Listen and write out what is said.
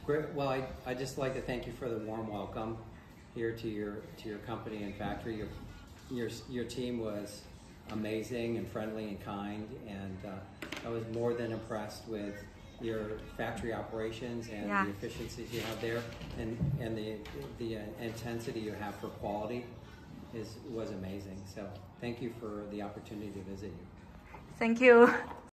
Great. Well, I just like to thank you for the warm welcome here to your company and factory. Your team was amazing and friendly and kind, and I was more than impressed with your factory operations and the efficiencies you have there, and the intensity you have for quality was amazing. So thank you for the opportunity to visit you. Thank you.